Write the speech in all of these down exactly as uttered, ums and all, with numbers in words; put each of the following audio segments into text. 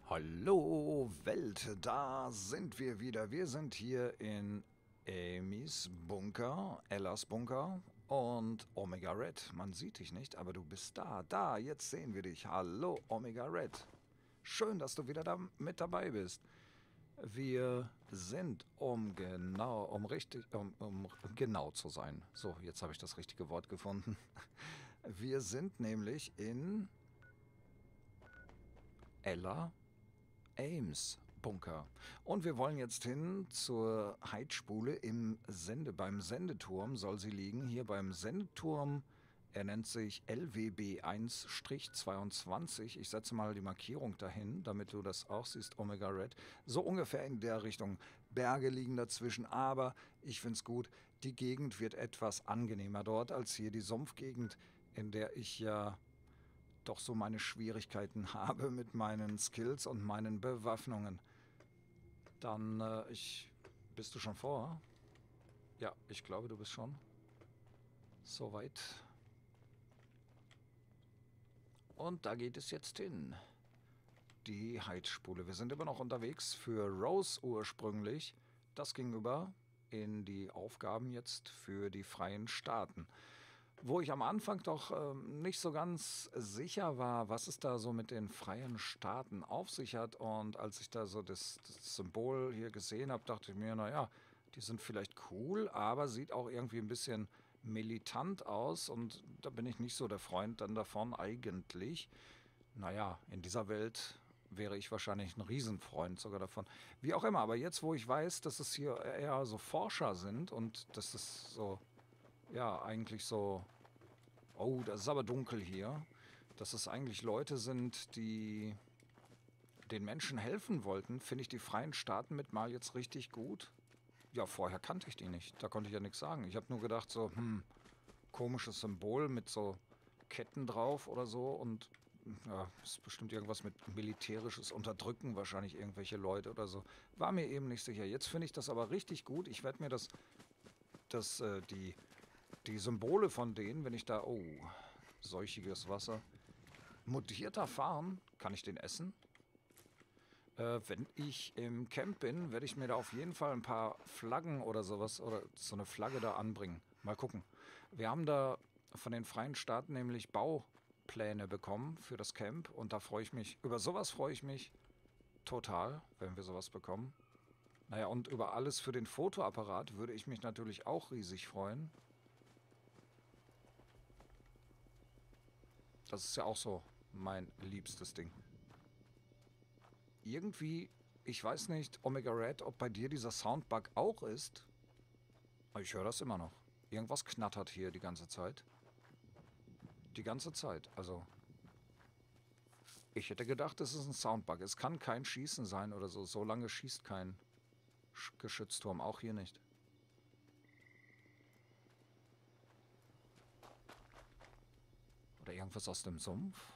Hallo Welt, da sind wir wieder. Wir sind hier in Amy's Bunker, Ellas Bunker und Omega Red. Man sieht dich nicht, aber du bist da. Da, jetzt sehen wir dich. Hallo Omega Red. Schön, dass du wieder da mit dabei bist. Wir sind, um genau, um richtig, um, um genau zu sein. So, jetzt habe ich das richtige Wort gefunden. Wir sind nämlich in Ella Ames Bunker. Und wir wollen jetzt hin zur Heizspule im Sende, beim Sendeturm soll sie liegen. Hier beim Sendeturm, er nennt sich L W B eins zweiundzwanzig. Ich setze mal die Markierung dahin, damit du das auch siehst, Omega Red. So ungefähr in der Richtung. Berge liegen dazwischen, aber ich finde es gut, die Gegend wird etwas angenehmer dort als hier die Sumpfgegend, in der ich ja doch so meine Schwierigkeiten habe mit meinen Skills und meinen Bewaffnungen. Dann, äh, ich... Bist du schon vor? Ja, ich glaube, du bist schon. Soweit. Und da geht es jetzt hin. Die Heizspule. Wir sind immer noch unterwegs für Rose ursprünglich. Das ging über in die Aufgaben jetzt für die freien Staaten. Wo ich am Anfang doch ähm, nicht so ganz sicher war, was es da so mit den freien Staaten auf sich hat. Und als ich da so das, das Symbol hier gesehen habe, dachte ich mir, naja, die sind vielleicht cool, aber sieht auch irgendwie ein bisschen militant aus. Und da bin ich nicht so der Freund dann davon eigentlich. Naja, in dieser Welt wäre ich wahrscheinlich ein Riesenfreund sogar davon. Wie auch immer, aber jetzt, wo ich weiß, dass es hier eher so Forscher sind und dass es so, ja, eigentlich so... Oh, das ist aber dunkel hier. Dass es eigentlich Leute sind, die den Menschen helfen wollten, finde ich die freien Staaten mit mal jetzt richtig gut. Ja, vorher kannte ich die nicht. Da konnte ich ja nichts sagen. Ich habe nur gedacht so, hm, komisches Symbol mit so Ketten drauf oder so. Und ja, ist bestimmt irgendwas mit militärisches Unterdrücken, wahrscheinlich irgendwelche Leute oder so. War mir eben nicht sicher. Jetzt finde ich das aber richtig gut. Ich werde mir das, das, äh, die... Die Symbole von denen, wenn ich da... Oh, seuchiges Wasser. Modierter Farn, kann ich den essen? Äh, wenn ich im Camp bin, werde ich mir da auf jeden Fall ein paar Flaggen oder sowas, oder so eine Flagge da anbringen. Mal gucken. Wir haben da von den freien Staaten nämlich Baupläne bekommen für das Camp. Und da freue ich mich, über sowas freue ich mich total, wenn wir sowas bekommen. Naja, und über alles für den Fotoapparat würde ich mich natürlich auch riesig freuen. Das ist ja auch so mein liebstes Ding. Irgendwie, ich weiß nicht, Omega Red, ob bei dir dieser Soundbug auch ist. Aber ich höre das immer noch. Irgendwas knattert hier die ganze Zeit. Die ganze Zeit, also... Ich hätte gedacht, es ist ein Soundbug. Es kann kein Schießen sein oder so. So lange schießt kein Geschützturm. Auch hier nicht. Oder irgendwas aus dem Sumpf?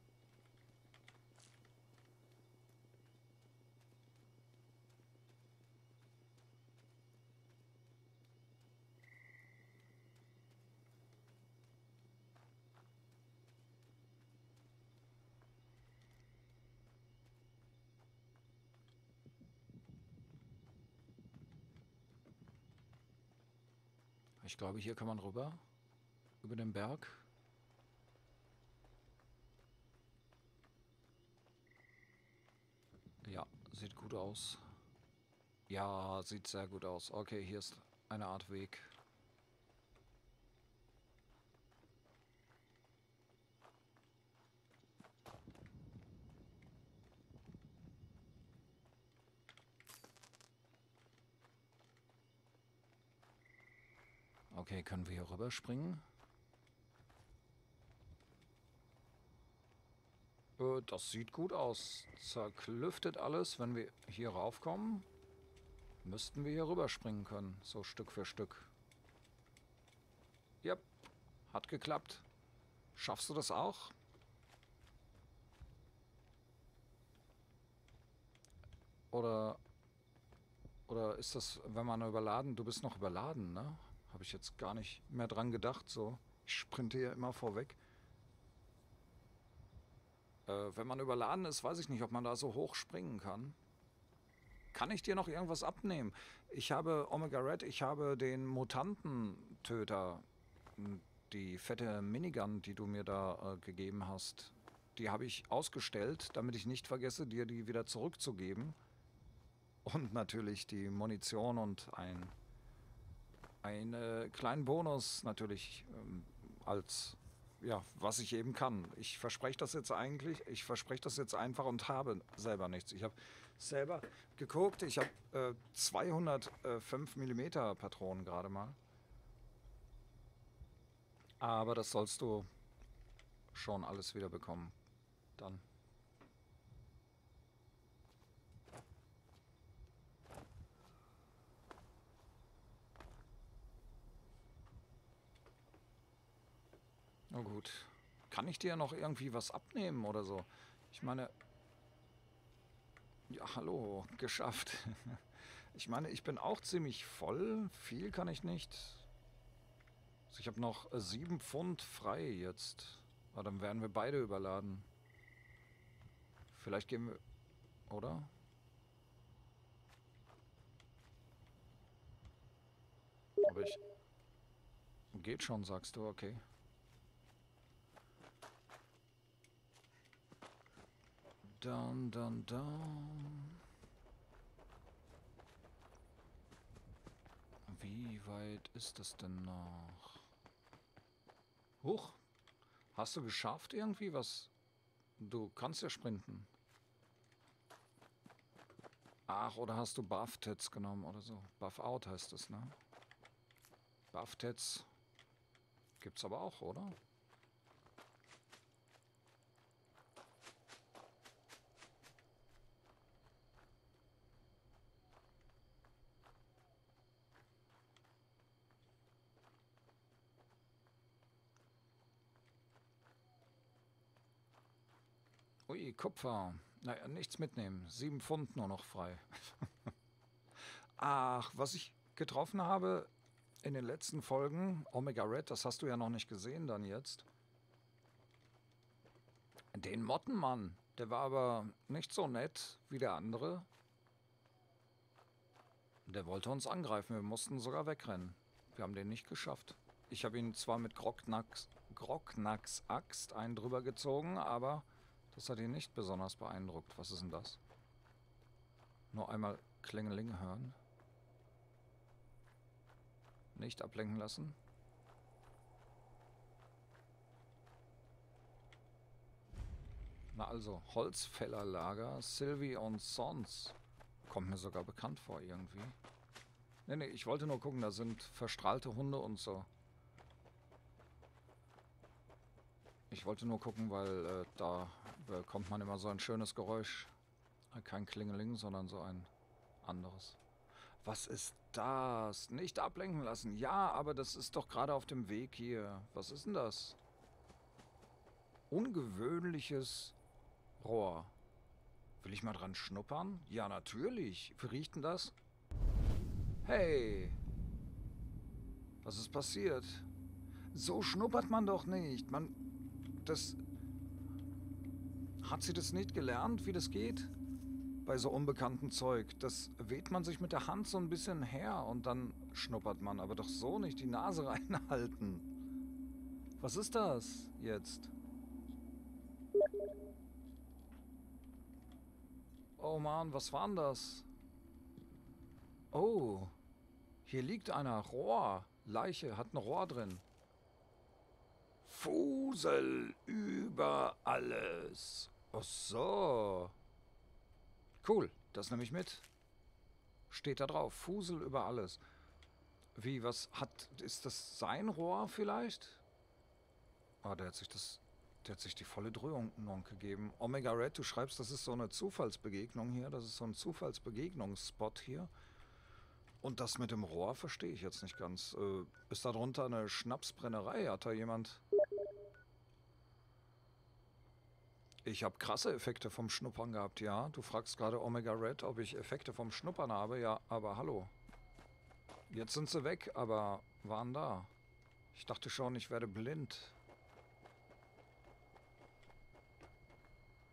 Ich glaube, hier kann man rüber. Über den Berg. Ja, sieht gut aus. Ja, sieht sehr gut aus. Okay, hier ist eine Art Weg. Okay, können wir hier rüberspringen? Äh, das sieht gut aus. Zerklüftet alles. Wenn wir hier raufkommen, müssten wir hier rüberspringen können. So Stück für Stück. Yep, hat geklappt. Schaffst du das auch? Oder, oder ist das, wenn man überladen... Du bist noch überladen, ne? Habe ich jetzt gar nicht mehr dran gedacht, so. Ich sprinte hier immer vorweg. Äh, wenn man überladen ist, weiß ich nicht, ob man da so hoch springen kann. Kann ich dir noch irgendwas abnehmen? Ich habe Omega Red, ich habe den Mutantentöter, m, die fette Minigun, die du mir da äh, gegeben hast. Die habe ich ausgestellt, damit ich nicht vergesse, dir die wieder zurückzugeben. Und natürlich die Munition und ein, einen kleinen Bonus natürlich ähm, als, ja, was ich eben kann. Ich verspreche das jetzt eigentlich, ich verspreche das jetzt einfach und habe selber nichts. Ich habe selber geguckt, ich habe äh, zweihundertfünf Millimeter Patronen gerade mal. Aber das sollst du schon alles wieder bekommen. Dann. Na gut. Kann ich dir noch irgendwie was abnehmen oder so? Ich meine, ja, hallo, geschafft. Ich meine, ich bin auch ziemlich voll. Viel kann ich nicht. Also ich habe noch äh, sieben Pfund frei jetzt. Aber dann werden wir beide überladen. Vielleicht gehen wir, oder? Aber ich... Geht schon, sagst du, okay. Dann, dann, dann... Wie weit ist das denn noch? Huch! Hast du geschafft irgendwie was? Du kannst ja sprinten. Ach, oder hast du Buff-Tits genommen oder so? Buff-Out heißt das, ne? Buff-Tits gibt's aber auch, oder? Ui, Kupfer. Naja, nichts mitnehmen. Sieben Pfund nur noch frei. Ach, was ich getroffen habe in den letzten Folgen, Omega Red, das hast du ja noch nicht gesehen dann jetzt. Den Mottenmann, der war aber nicht so nett wie der andere. Der wollte uns angreifen, wir mussten sogar wegrennen. Wir haben den nicht geschafft. Ich habe ihn zwar mit Groggnacks, Groggnacks Axt einen drüber gezogen, aber das hat ihn nicht besonders beeindruckt. Was ist denn das? Nur einmal Klingeling hören. Nicht ablenken lassen. Na also, Holzfällerlager, Sylvie und Sons. Kommt mir sogar bekannt vor irgendwie. Nee, nee, ich wollte nur gucken, da sind verstrahlte Hunde und so. Ich wollte nur gucken, weil äh, da bekommt man immer so ein schönes Geräusch. Kein Klingeling, sondern so ein anderes. Was ist das? Nicht ablenken lassen. Ja, aber das ist doch gerade auf dem Weg hier. Was ist denn das? Ungewöhnliches Rohr. Will ich mal dran schnuppern? Ja, natürlich. Wie riecht denn das? Hey! Was ist passiert? So schnuppert man doch nicht. Man... Das... Hat sie das nicht gelernt, wie das geht? Bei so unbekanntem Zeug. Das weht man sich mit der Hand so ein bisschen her und dann schnuppert man. Aber doch so nicht die Nase reinhalten. Was ist das jetzt? Oh Mann, was war denn das? Oh, hier liegt einer. Rohr. Leiche, hat ein Rohr drin. Fusel über alles. Ach so. Cool, das nehme ich mit. Steht da drauf. Fusel über alles. Wie, was hat... Ist das sein Rohr vielleicht? Ah, der hat sich das... Der hat sich die volle Dröhnung gegeben. Omega Red, du schreibst, das ist so eine Zufallsbegegnung hier. Das ist so ein Zufallsbegegnungsspot hier. Und das mit dem Rohr verstehe ich jetzt nicht ganz. Äh, ist da drunter eine Schnapsbrennerei? Hat da jemand... Ich habe krasse Effekte vom Schnuppern gehabt, ja. Du fragst gerade Omega Red, ob ich Effekte vom Schnuppern habe. Ja, aber hallo. Jetzt sind sie weg, aber waren da. Ich dachte schon, ich werde blind.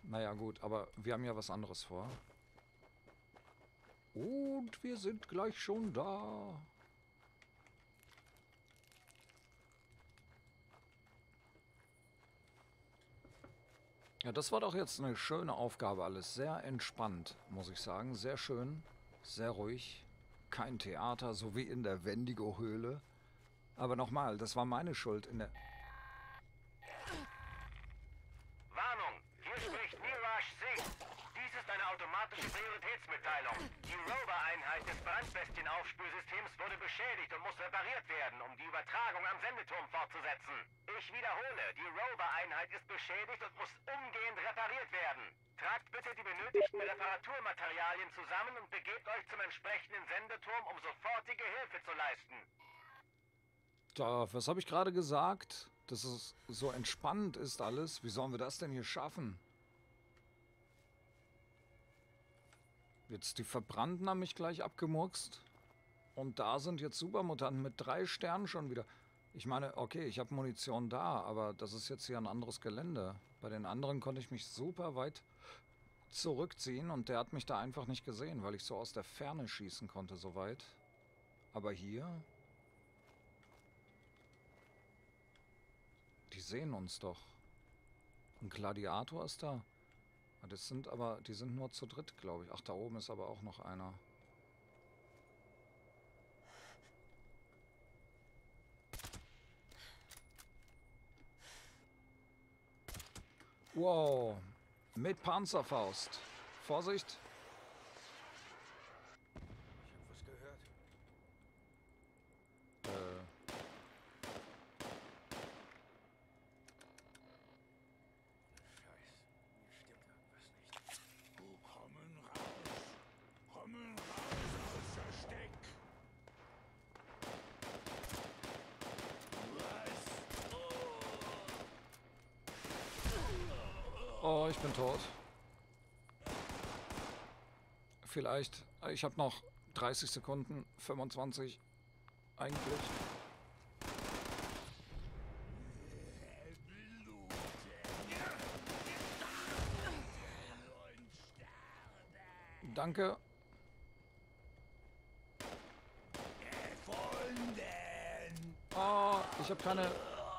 Naja, gut, aber wir haben ja was anderes vor. Und wir sind gleich schon da. Ja, das war doch jetzt eine schöne Aufgabe alles. Sehr entspannt, muss ich sagen. Sehr schön, sehr ruhig. Kein Theater, so wie in der Wendigo-Höhle. Aber nochmal, das war meine Schuld in der... Warnung, hier spricht Niraj Singh. Dies ist eine automatische Prioritätsmitteilung. Die Rover-Einheit des Brandbestienaufspürsystems wurde beschädigt und muss repariert werden, um die Übertragung am Sendeturm fortzusetzen. Ich wiederhole, die Rover-Einheit ist beschädigt und muss umgehend repariert werden. Tragt bitte die benötigten Reparaturmaterialien zusammen und begebt euch zum entsprechenden Sendeturm, um sofortige Hilfe zu leisten. Da, was habe ich gerade gesagt? Dass es so entspannt ist alles. Wie sollen wir das denn hier schaffen? Jetzt die Verbrannten haben mich gleich abgemurkst. Und da sind jetzt Supermutanten mit drei Sternen schon wieder. Ich meine, okay, ich habe Munition da, aber das ist jetzt hier ein anderes Gelände. Bei den anderen konnte ich mich super weit zurückziehen und der hat mich da einfach nicht gesehen, weil ich so aus der Ferne schießen konnte so weit. Aber hier... Die sehen uns doch. Ein Gladiator ist da. Das sind aber, die sind nur zu dritt, glaube ich. Ach, da oben ist aber auch noch einer. Wow. Mit Panzerfaust. Vorsicht. Ich hab was gehört. Äh. Scheiße, mir stimmt irgendwas nicht. Oh, kommen raus! Kommen raus aus Versteck! Was? Oh, ich bin tot. Vielleicht. Ich habe noch dreißig Sekunden. fünfundzwanzig. Eigentlich. Danke. Oh, ich habe keine...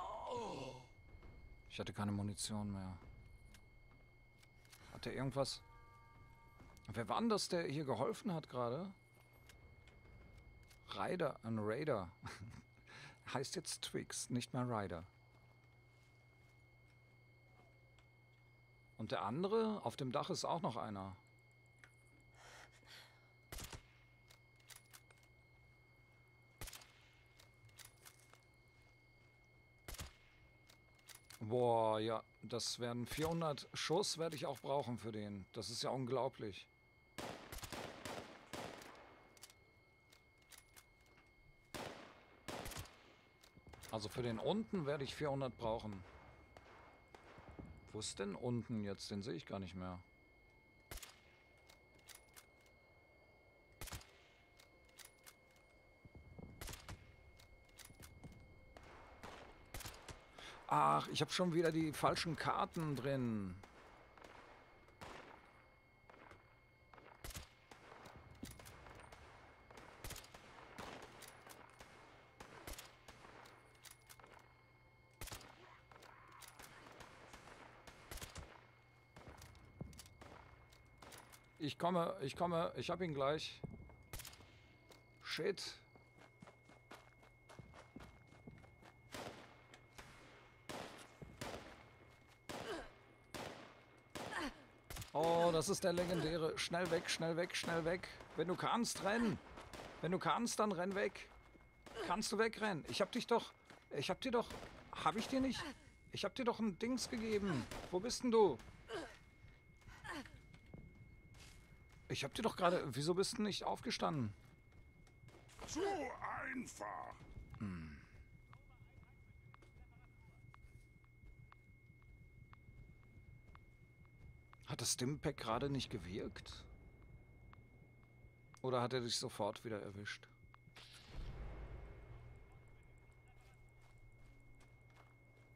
Ich hatte keine Munition mehr. Hat der irgendwas... Wer war denn das, der hier geholfen hat gerade? Ryder, ein Raider. Heißt jetzt Twix, nicht mehr Ryder. Und der andere? Auf dem Dach ist auch noch einer. Boah, ja, das werden vierhundert Schuss, werde ich auch brauchen für den. Das ist ja unglaublich. Also für den unten werde ich vierhundert brauchen. Wo ist denn unten jetzt? Den sehe ich gar nicht mehr. Ach, ich habe schon wieder die falschen Karten drin. Ich komme, ich komme, ich hab ihn gleich. Shit. Oh, das ist der legendäre. Schnell weg, schnell weg, schnell weg. Wenn du kannst, renn. Wenn du kannst, dann renn weg. Kannst du wegrennen? Ich hab dich doch... Ich hab dir doch... Hab ich dir nicht? Ich hab dir doch ein Dings gegeben. Wo bist denn du? Ich hab dir doch gerade... Wieso bist du nicht aufgestanden? Zu einfach! Hm. Hat das Stimpack gerade nicht gewirkt? Oder hat er dich sofort wieder erwischt?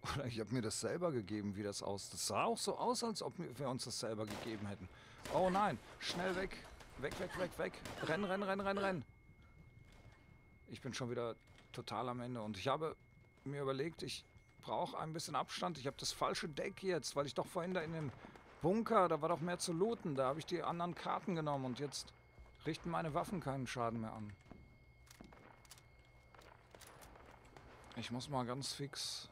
Oder ich habe mir das selber gegeben, wie das aus. Das sah auch so aus, als ob wir uns das selber gegeben hätten. Oh nein, schnell weg. Weg, weg, weg, weg. Renn, renn, renn, renn, renn. Ich bin schon wieder total am Ende. Und ich habe mir überlegt, ich brauche ein bisschen Abstand. Ich habe das falsche Deck jetzt, weil ich doch vorhin da in dem Bunker, da war doch mehr zu looten. Da habe ich die anderen Karten genommen und jetzt richten meine Waffen keinen Schaden mehr an. Ich muss mal ganz fix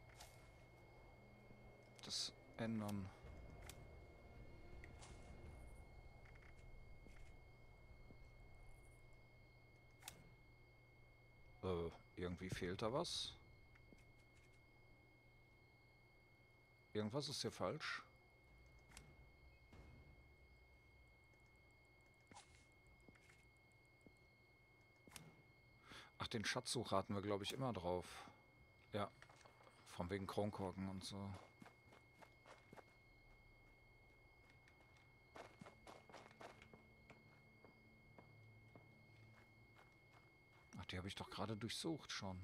das ändern. Äh, irgendwie fehlt da was. Irgendwas ist hier falsch. Ach, den Schatzsucher hatten wir, glaube ich, immer drauf. Ja, von wegen Kronkorken und so. Ach, die habe ich doch gerade durchsucht schon.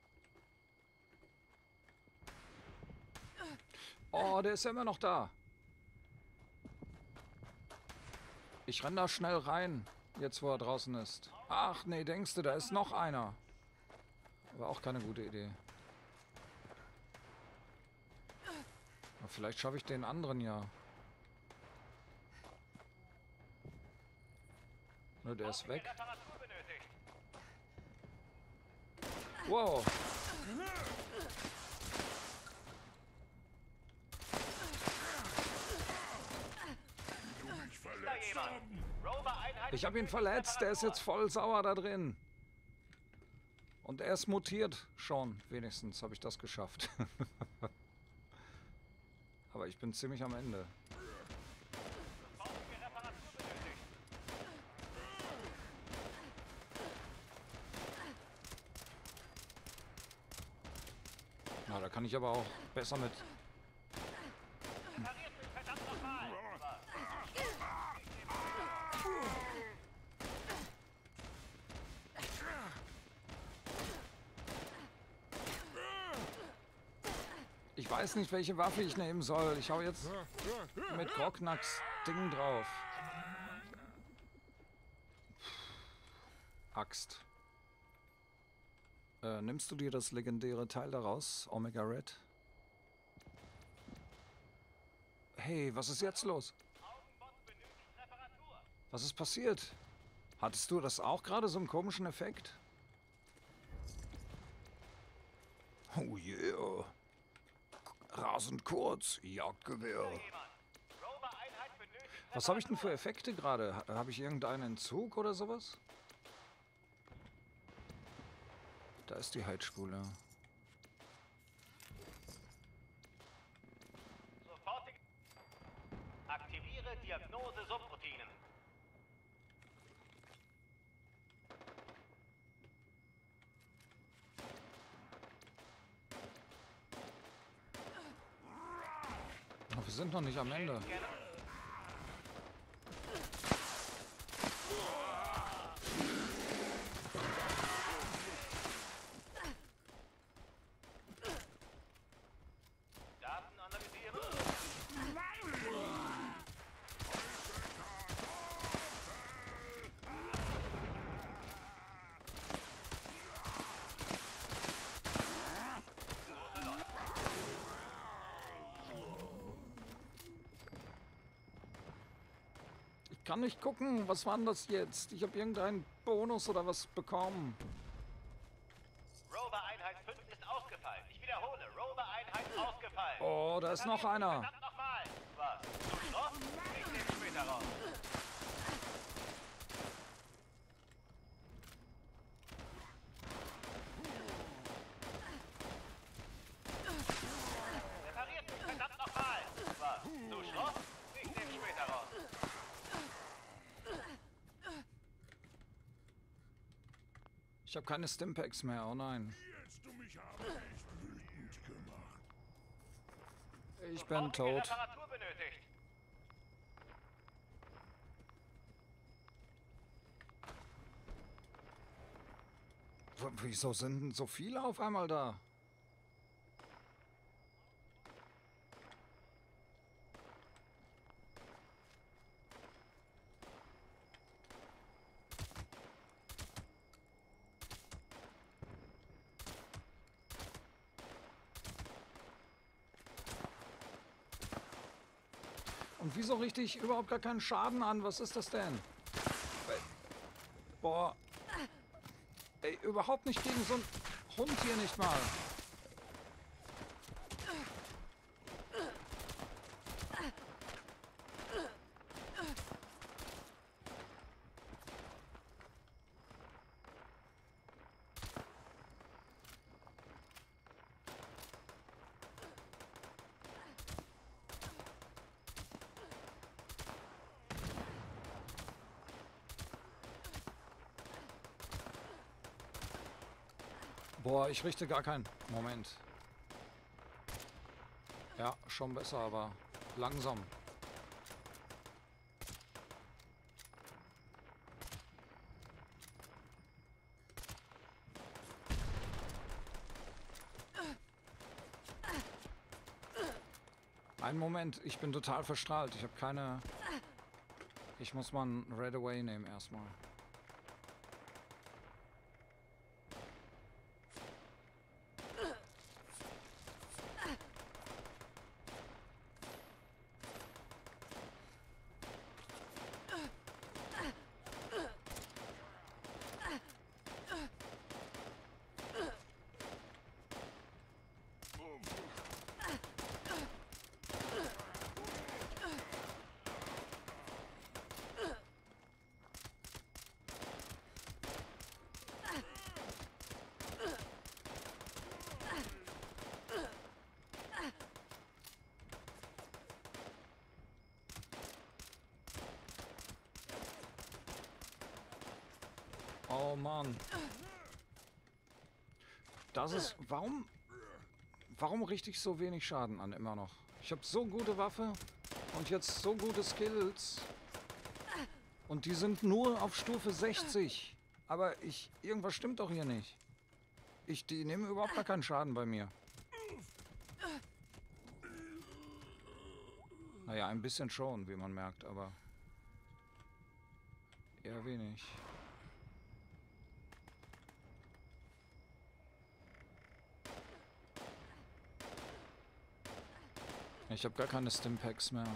Oh, der ist ja immer noch da. Ich renn da schnell rein, jetzt wo er draußen ist. Ach nee, denkst du, da ist noch einer. Aber auch keine gute Idee. Aber vielleicht schaffe ich den anderen ja. Nur der ist weg. Wow. Ich habe ihn verletzt, der ist jetzt voll sauer da drin. Und er ist mutiert schon, wenigstens habe ich das geschafft. Aber ich bin ziemlich am Ende. Na, da kann ich aber auch besser mit... Ich weiß nicht, welche Waffe ich nehmen soll. Ich hau jetzt mit Grognacks Ding drauf. Axt. Äh, nimmst du dir das legendäre Teil daraus, Omega Red? Hey, was ist jetzt los? Was ist passiert? Hattest du das auch gerade, so einen komischen Effekt? Oh yeah. Rasend kurz, Jagdgewehr. Was habe ich denn für Effekte gerade? Ha- Habe ich irgendeinen Entzug oder sowas? Da ist die Heizspule. Sofortige. Aktiviere Diagnose-Subroutinen. Aber wir sind noch nicht am Ende. Daten analysieren. Ich kann nicht gucken. Was war denn das jetzt? Ich habe irgendeinen Bonus oder was bekommen. Rover-Einheit fünf ist ausgefallen. Ich wiederhole, Rover-Einheit ausgefallen. Oh, da ist noch einer. Verdammt nochmal. Was? Zu Schluss? Ich nehme später raus. Repariert mich verdammt nochmal. Was? Zu Schluss? Ich nehme später raus. Ich habe keine Stimpaks mehr. Oh nein. Jetzt du mich haben echt wütend gemacht. Ich bin Sofortige tot. Reparatur benötigt. W- Wieso sind denn so viele auf einmal da? Und wieso richte ich überhaupt gar keinen Schaden an? Was ist das denn? Boah. Ey, überhaupt nicht gegen so einen Hund hier nicht mal. Boah, ich richte gar keinen. Moment. Ja, schon besser, aber langsam. Einen Moment, ich bin total verstrahlt. Ich habe keine... Ich muss mal einen Red Away nehmen erstmal. Oh Mann. Das ist... Warum... Warum richte ich so wenig Schaden an immer noch? Ich habe so gute Waffe und jetzt so gute Skills. Und die sind nur auf Stufe sechzig. Aber ich... Irgendwas stimmt doch hier nicht. Ich... Die nehmen überhaupt gar keinen Schaden bei mir. Naja, ein bisschen schon, wie man merkt, aber... Eher wenig. Ich habe gar keine Stimpaks mehr.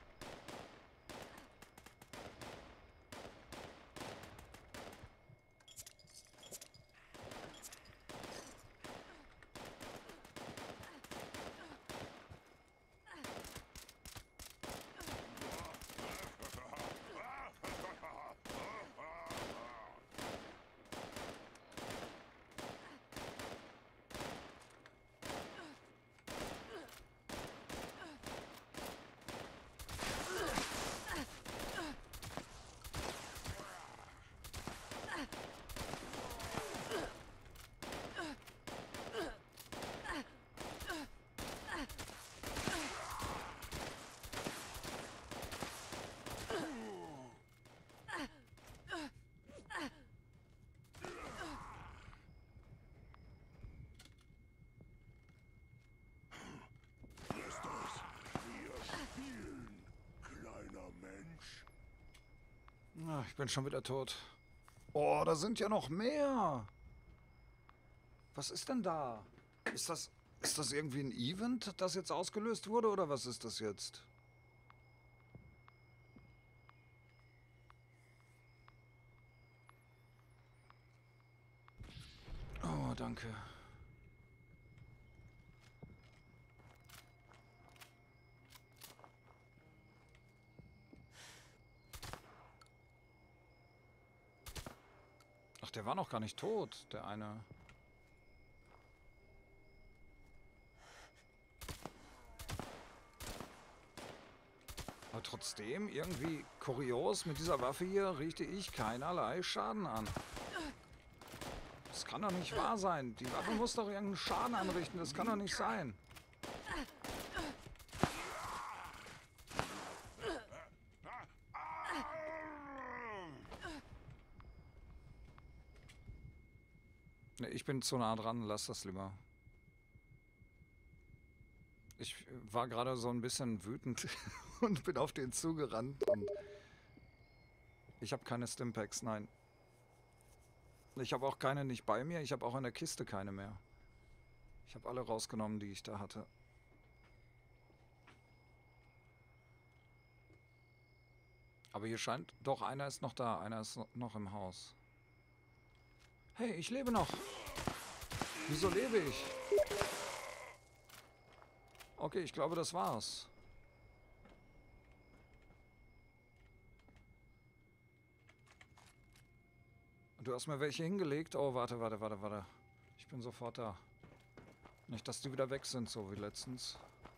Ach, ich bin schon wieder tot. Oh, da sind ja noch mehr. Was ist denn da? Ist das, ist das irgendwie ein Event, das jetzt ausgelöst wurde, oder was ist das jetzt? Oh, danke. Ach, der war noch gar nicht tot, der eine. Aber trotzdem, irgendwie kurios, mit dieser Waffe hier richte ich keinerlei Schaden an. Das kann doch nicht wahr sein. Die Waffe muss doch irgendeinen Schaden anrichten. Das kann doch nicht sein. Nee, ich bin zu nah dran. Lass das lieber. Ich war gerade so ein bisschen wütend und bin auf den zugerannt. Und ich habe keine Stimpaks, nein. Ich habe auch keine nicht bei mir. Ich habe auch in der Kiste keine mehr. Ich habe alle rausgenommen, die ich da hatte. Aber hier scheint... Doch, einer ist noch da. Einer ist noch im Haus. Hey, ich lebe noch. Wieso lebe ich? Okay, ich glaube, das war's. Du hast mir welche hingelegt? Oh, warte, warte, warte, warte. Ich bin sofort da. Nicht, dass die wieder weg sind, so wie letztens.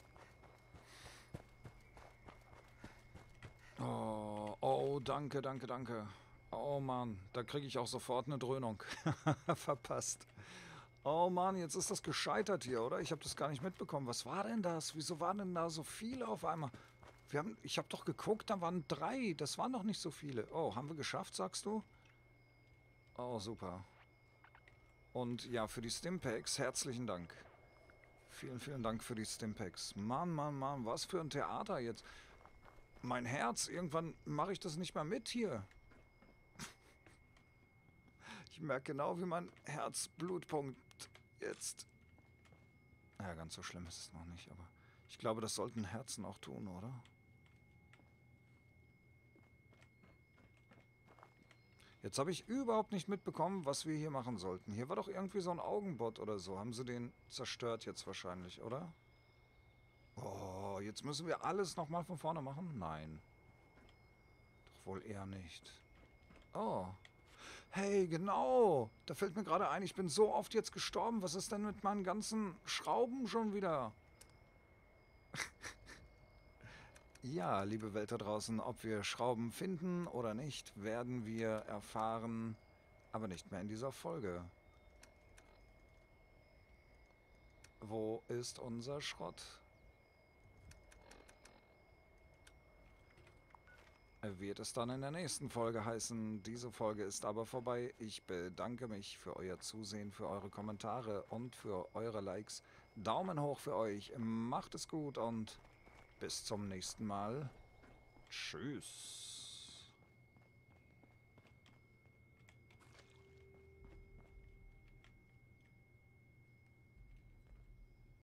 Oh, oh, danke, danke, danke. Oh Mann, da kriege ich auch sofort eine Dröhnung. Verpasst. Oh Mann, jetzt ist das gescheitert hier, oder? Ich habe das gar nicht mitbekommen. Was war denn das? Wieso waren denn da so viele auf einmal? Wir haben, ich habe doch geguckt, da waren drei. Das waren doch nicht so viele. Oh, haben wir geschafft, sagst du? Oh, super. Und ja, für die Stimpaks herzlichen Dank. Vielen, vielen Dank für die Stimpaks. Mann, Mann, Mann, was für ein Theater jetzt. Mein Herz, irgendwann mache ich das nicht mehr mit hier. Ich merke genau, wie mein Herzblutpunkt jetzt... Ja, ganz so schlimm ist es noch nicht, aber ich glaube, das sollten Herzen auch tun, oder? Jetzt habe ich überhaupt nicht mitbekommen, was wir hier machen sollten. Hier war doch irgendwie so ein Augenbot oder so. Haben sie den zerstört jetzt wahrscheinlich, oder? Oh, jetzt müssen wir alles nochmal von vorne machen? Nein. Doch wohl eher nicht. Oh. Hey, genau. Da fällt mir gerade ein, ich bin so oft jetzt gestorben. Was ist denn mit meinen ganzen Schrauben schon wieder? Ja, liebe Welt da draußen, ob wir Schrauben finden oder nicht, werden wir erfahren, aber nicht mehr in dieser Folge. Wo ist unser Schrott? Wird es dann in der nächsten Folge heißen. Diese Folge ist aber vorbei. Ich bedanke mich für euer Zusehen, für eure Kommentare und für eure Likes. Daumen hoch für euch. Macht es gut und bis zum nächsten Mal. Tschüss.